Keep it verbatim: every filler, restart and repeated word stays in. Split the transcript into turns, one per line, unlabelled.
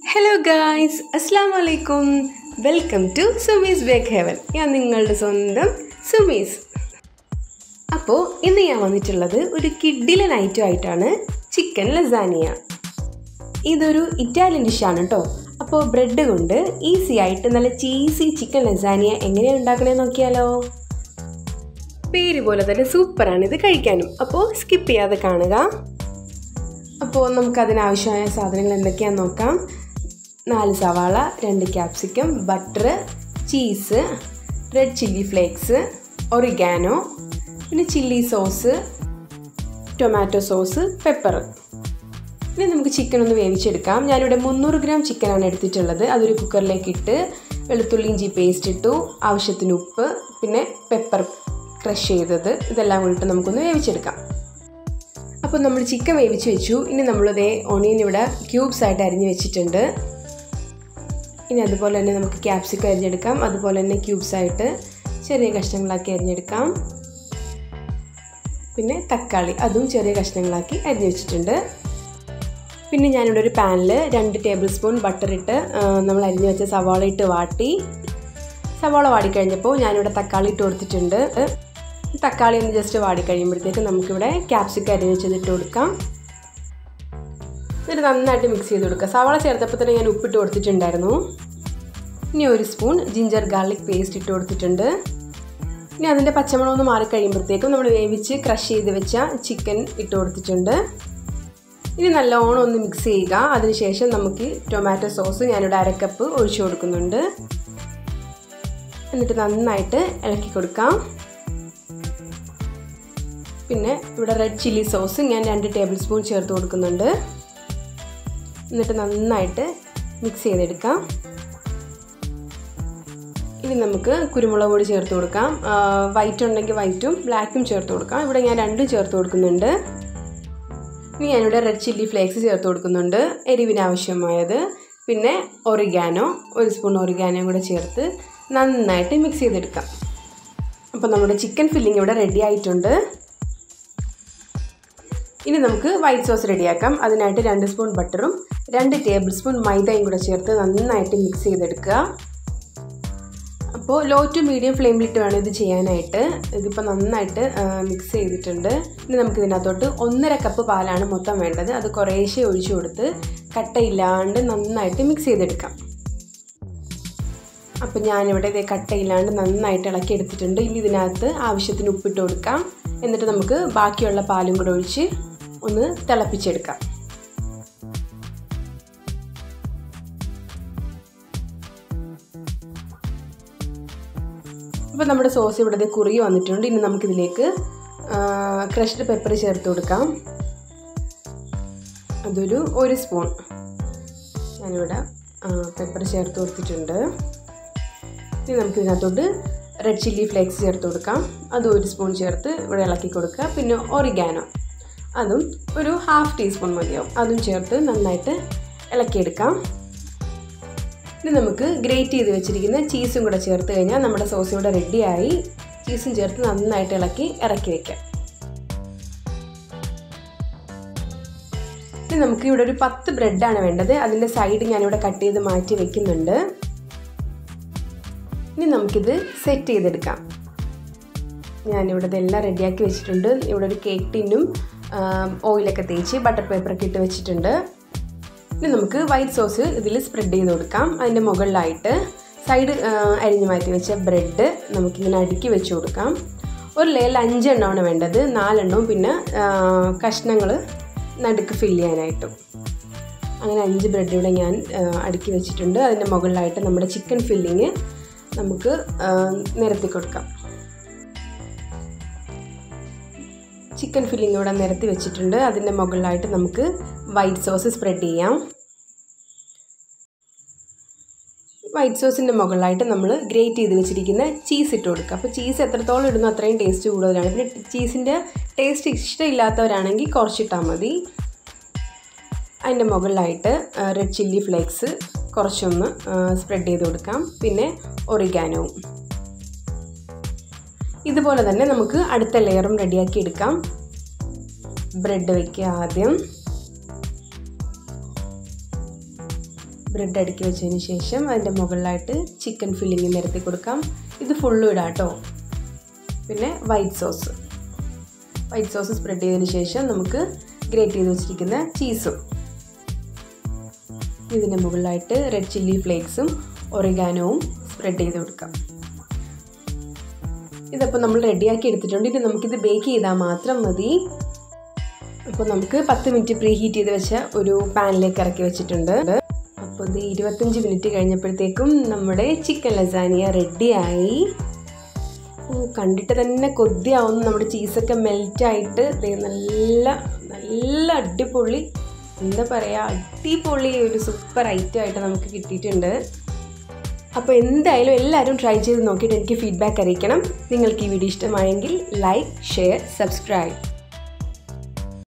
Hello guys, Assalamu alaikum. Welcome to Sumi's Bake Heaven. ഞാൻ നിങ്ങളുടെ സ്വന്തം സുമീസ്. അപ്പോൾ ഇന്ന് ഞാൻ വന്നിട്ടുള്ളത് ഒരു കിഡിലൻ ഐറ്റം ആയിട്ടാണ് ചിക്കൻ ലസാനിയ. ഇതൊരു ഇറ്റാലിയൻ ഡിഷാണ് കേട്ടോ. അപ്പോൾ ബ്രെഡ് കൊണ്ട് ഈസി ആയിട്ട് നല്ല ചീസി ചിക്കൻ ലസാനിയ എങ്ങനെയാണ് ഉണ്ടാക്കണമെന്ന് നോക്കിയാലോ. പേര് പോലെ തന്നെ സൂപ്പറാണ് ഇത് കഴിക്കാനും. അപ്പോൾ സ്കിപ്പ് ചെയ്യാതെ കാണുക. അപ്പോൾ നമുക്കതിനാവശ്യമായ സാധനങ്ങൾ എന്തൊക്കെയാണെന്ന് നോക്കാം. നാല് സവാള, രണ്ട് capsicum, butter, cheese, red chilli flakes, oregano, പിന്നെ chilli sauce, tomato sauce, pepper. ഇനി നമുക്ക് ചിക്കൻ ഒന്ന് വേവിച്ചെടുക്കാം. ഞാനിവിടെ മുന്നൂറ് ഗ്രാം ചിക്കനാണ് എടുത്തിട്ടുള്ളത്. അതൊരു കുക്കറിലേക്ക് ഇട്ട് വെളുത്തുള്ളി ഇഞ്ചി പേസ്റ്റ് ഇട്ടു, ആവശ്യത്തിന് ഉപ്പ്, പിന്നെ പെപ്പർ ക്രഷ് ചെയ്തത്, ഇതെല്ലാം കൂടിയിട്ട് നമുക്കൊന്ന് വേവിച്ചെടുക്കാം. അപ്പോൾ നമ്മൾ ചിക്കൻ വേവിച്ച് വെച്ചു. ഇനി നമ്മളിതേ ഓണിയൻ ഇവിടെ ക്യൂബ്സ് ആയിട്ട് അരിഞ്ഞ് വെച്ചിട്ടുണ്ട്. ഇനി അതുപോലെ തന്നെ നമുക്ക് ക്യാപ്സിക്കം അരിഞ്ഞെടുക്കാം. അതുപോലെ തന്നെ ക്യൂബ്സായിട്ട് ചെറിയ കഷ്ണങ്ങളാക്കി അരിഞ്ഞെടുക്കാം. പിന്നെ തക്കാളി അതും ചെറിയ കഷ്ണങ്ങളാക്കി അരിഞ്ഞ് വെച്ചിട്ടുണ്ട്. പിന്നെ ഞാനിവിടെ ഒരു പാനിൽ രണ്ട് ടേബിൾ സ്പൂൺ ബട്ടർ ഇട്ട് നമ്മൾ അരിഞ്ഞ് വെച്ച സവാള ഇട്ട് വാട്ടി. സവാള വാടിക്കഴിഞ്ഞപ്പോൾ ഞാനിവിടെ തക്കാളി ഇട്ട് കൊടുത്തിട്ടുണ്ട്. തക്കാളി ഒന്ന് ജസ്റ്റ് വാടി കഴിയുമ്പോഴത്തേക്ക് നമുക്കിവിടെ ക്യാപ്സിക്കം അരിഞ്ഞ് വെച്ചത് ഇട്ട് കൊടുക്കാം. എന്നിട്ട് നന്നായിട്ട് മിക്സ് ചെയ്ത് കൊടുക്കുക. സവാള ചേർത്തപ്പോൾ തന്നെ ഞാൻ ഉപ്പിട്ട് കൊടുത്തിട്ടുണ്ടായിരുന്നു. ഇനി ഒരു സ്പൂൺ ജിഞ്ചർ ഗാർലിക് പേസ്റ്റ് ഇട്ട് കൊടുത്തിട്ടുണ്ട്. ഇനി അതിൻ്റെ പച്ചമണം ഒന്ന് മാറിക്കഴിയുമ്പോഴത്തേക്കും നമ്മൾ വേവിച്ച് ക്രഷ് ചെയ്ത് വെച്ച ചിക്കൻ ഇട്ട് കൊടുത്തിട്ടുണ്ട്. ഇനി നല്ലോണം ഒന്ന് മിക്സ് ചെയ്യുക. അതിനുശേഷം നമുക്ക് ടൊമാറ്റോ സോസ് ഞാനിവിടെ അരക്കപ്പ് ഒഴിച്ചു കൊടുക്കുന്നുണ്ട്. എന്നിട്ട് നന്നായിട്ട് ഇളക്കി കൊടുക്കാം. പിന്നെ ഇവിടെ റെഡ് ചില്ലി സോസ് ഞാൻ രണ്ട് ടേബിൾ സ്പൂൺ ചേർത്ത് കൊടുക്കുന്നുണ്ട്. എന്നിട്ട് നന്നായിട്ട് മിക്സ് ചെയ്തെടുക്കാം. ഇനി നമുക്ക് കുരുമുളക് പൊടി ചേർത്ത് കൊടുക്കാം. വൈറ്റ് ഉണ്ടെങ്കിൽ വൈറ്റും ബ്ലാക്കും ചേർത്ത് കൊടുക്കാം. ഇവിടെ ഞാൻ രണ്ടും ചേർത്ത് കൊടുക്കുന്നുണ്ട്. ഇനി ഞാനിവിടെ റെഡ് ചില്ലി ഫ്ലേക്സ് ചേർത്ത് കൊടുക്കുന്നുണ്ട്, എരിവിന് ആവശ്യമായത്. പിന്നെ ഒറിഗാനോ, ഒരു സ്പൂൺ ഒറിഗാനോ കൂടെ ചേർത്ത് നന്നായിട്ട് മിക്സ് ചെയ്തെടുക്കാം. അപ്പോൾ നമ്മുടെ ചിക്കൻ ഫില്ലിംഗ് ഇവിടെ റെഡി ആയിട്ടുണ്ട്. ഇനി നമുക്ക് വൈറ്റ് സോസ് റെഡിയാക്കാം. അതിനായിട്ട് രണ്ട് സ്പൂൺ ബട്ടറും രണ്ട് ടേബിൾ സ്പൂൺ മൈദയും കൂടെ ചേർത്ത് നന്നായിട്ട് മിക്സ് ചെയ്തെടുക്കുക. അപ്പോൾ ലോ ടു മീഡിയം ഫ്ലെയിമിലിട്ട് വേണം ഇത് ചെയ്യാനായിട്ട്. ഇതിപ്പോൾ നന്നായിട്ട് മിക്സ് ചെയ്തിട്ടുണ്ട്. ഇനി നമുക്കിതിനകത്തോട്ട് ഒന്നര കപ്പ് പാലാണ് മൊത്തം വേണ്ടത്. അത് കുറേശ്ശെ ഒഴിച്ചു കൊടുത്ത് കട്ടയില്ലാണ്ട് നന്നായിട്ട് മിക്സ് ചെയ്തെടുക്കാം. അപ്പോൾ ഞാനിവിടെ ഇത് കട്ടയില്ലാണ്ട് നന്നായിട്ട് ഇളക്കി എടുത്തിട്ടുണ്ട്. ഇനി ഇതിനകത്ത് ആവശ്യത്തിന് ഉപ്പിട്ട് കൊടുക്കാം. എന്നിട്ട് നമുക്ക് ബാക്കിയുള്ള പാലും കൂടെ ഒഴിച്ച് ഒന്ന് തിളപ്പിച്ചെടുക്കാം. അപ്പോൾ നമ്മുടെ സോസ് ഇവിടെ കുറുകി വന്നിട്ടുണ്ട്. ഇനി നമുക്കിതിലേക്ക് ക്രഷ്ഡ് പെപ്പർ ചേർത്ത് കൊടുക്കാം. അതൊരു ഒരു സ്പൂൺ ഞാനിവിടെ പെപ്പർ ചേർത്ത് കൊടുത്തിട്ടുണ്ട്. ഇനി നമുക്കിതിനകത്തോട്ട് റെഡ് ചില്ലി ഫ്ലേക്സ് ചേർത്ത് കൊടുക്കാം. അതും ഒരു സ്പൂൺ ചേർത്ത് ഇവിടെ ഇളക്കി കൊടുക്കുക. പിന്നെ ഒറിഗാനോ അതും ഒരു ഹാഫ് ടീസ്പൂൺ മതിയാവും. അതും ചേർത്ത് നന്നായിട്ട് ഇളക്കിയെടുക്കാം. ഇനി നമുക്ക് ഗ്രേറ്റ് ചെയ്ത് വെച്ചിരിക്കുന്ന ചീസും കൂടെ ചേർത്ത് കഴിഞ്ഞാൽ നമ്മുടെ സോസ് ഇവിടെ റെഡിയായി. ചീസും ചേർത്ത് നന്നായിട്ട് ഇളക്കി ഇറക്കി വയ്ക്കാം. ഇനി നമുക്ക് ഇവിടെ ഒരു പത്ത് ബ്രെഡാണ് വേണ്ടത്. അതിൻ്റെ സൈഡ് ഞാനിവിടെ കട്ട് ചെയ്ത് മാറ്റി വെക്കുന്നുണ്ട്. ഇനി നമുക്കിത് സെറ്റ് ചെയ്തെടുക്കാം. ഞാനിവിടെ ഇതെല്ലാം റെഡിയാക്കി വെച്ചിട്ടുണ്ട്. ഇവിടെ ഒരു കേക്ക് ടിന്നും ഓയിലൊക്കെ തേച്ച് ബട്ടർ പേപ്പറൊക്കെ ഇട്ട് വെച്ചിട്ടുണ്ട്. ഇനി നമുക്ക് വൈറ്റ് സോസ് ഇതിൽ സ്പ്രെഡ് ചെയ്ത് കൊടുക്കാം. അതിൻ്റെ മുകളിലായിട്ട് സൈഡ് അരിഞ്ഞ് മാറ്റി വെച്ച ബ്രെഡ് നമുക്കിങ്ങനെ അടുക്കി വെച്ച് കൊടുക്കാം. ഒരു ലെയറിൽ അഞ്ചെണ്ണമാണ് വേണ്ടത്. നാലെണ്ണവും പിന്നെ കഷ്ണങ്ങൾ നടുക്ക് ഫില്ല് ചെയ്യാനായിട്ടും. അങ്ങനെ അഞ്ച് ബ്രെഡ് ഇവിടെ ഞാൻ അടുക്കി വെച്ചിട്ടുണ്ട്. അതിൻ്റെ മുകളിലായിട്ട് നമ്മുടെ ചിക്കൻ ഫില്ലിങ് നമുക്ക് നിരത്തി കൊടുക്കാം. ചിക്കൻ ഫില്ലിംഗ് ഇവിടെ നിരത്തി വെച്ചിട്ടുണ്ട്. അതിൻ്റെ മുകളിലായിട്ട് നമുക്ക് വൈറ്റ് സോസ് സ്പ്രെഡ് ചെയ്യാം. വൈറ്റ് സോസിൻ്റെ മുകളിലായിട്ട് നമ്മൾ ഗ്രേറ്റ് ചെയ്ത് വെച്ചിരിക്കുന്ന ചീസ് ഇട്ട് കൊടുക്കുക. അപ്പോൾ ചീസ് എത്രത്തോളം ഇടുന്നു അത്രയും ടേസ്റ്റ് കൂടുതലാണ്. പിന്നെ ചീസിൻ്റെ ടേസ്റ്റ് ഇഷ്ടമില്ലാത്തവരാണെങ്കിൽ കുറച്ചിട്ടാൽ മതി. അതിൻ്റെ മുകളിലായിട്ട് റെഡ് ചില്ലി ഫ്ലേക്സ് കുറച്ചൊന്ന് സ്പ്രെഡ് ചെയ്ത് കൊടുക്കാം. പിന്നെ ഒറിഗാനോവും. ഇതുപോലെ തന്നെ നമുക്ക് അടുത്ത ലെയറും റെഡിയാക്കി എടുക്കാം. ബ്രെഡ് വയ്ക്കുക ആദ്യം. ബ്രെഡ് അടുക്കി വെച്ചതിന് ശേഷം അതിൻ്റെ മുകളിലായിട്ട് ചിക്കൻ ഫില്ലിങ് നിരത്തി കൊടുക്കാം. ഇത് ഫുള്ളും ഇടാം കേട്ടോ. പിന്നെ white sauce white sauce spread ചെയ്തതിന് ശേഷം നമുക്ക് ഗ്രേറ്റ് ചെയ്ത് വെച്ചിരിക്കുന്ന ചീസും ഇതിൻ്റെ മുകളിലായിട്ട് റെഡ് ചില്ലി ഫ്ലേക്സും ഒറിഗാനോവും സ്പ്രെഡ് ചെയ്ത് കൊടുക്കാം. ഇതപ്പോൾ നമ്മൾ റെഡിയാക്കി എടുത്തിട്ടുണ്ട്. ഇനി നമുക്കിത് ബേക്ക് ചെയ്താൽ മാത്രം മതി. അപ്പോൾ നമുക്ക് പത്ത് മിനിറ്റ് പ്രീ ഹീറ്റ് ചെയ്ത് വെച്ച ഒരു പാനിലേക്ക് ഇറക്കി വെച്ചിട്ടുണ്ട്. അപ്പോൾ ഇത് ഇരുപത്തഞ്ച് മിനിറ്റ് കഴിഞ്ഞപ്പോഴത്തേക്കും നമ്മുടെ ചിക്കൻ ലസാനിയ റെഡിയായി. കണ്ടിട്ട് തന്നെ കൊതിയാവുന്നു. നമ്മുടെ ചീസൊക്കെ മെൽറ്റായിട്ട് നല്ല നല്ല അടിപൊളി എന്താ പറയുക അടിപൊളി ഒരു സൂപ്പർ ഐറ്റം ആയിട്ട് നമുക്ക് കിട്ടിയിട്ടുണ്ട്. അപ്പോൾ എന്തായാലും എല്ലാവരും ട്രൈ ചെയ്ത് നോക്കിയിട്ട് എനിക്ക് ഫീഡ്ബാക്ക് അറിയിക്കണം. നിങ്ങൾക്ക് ഈ വീഡിയോ ഇഷ്ടമായെങ്കിൽ ലൈക്ക്, ഷെയർ, സബ്സ്ക്രൈബ്.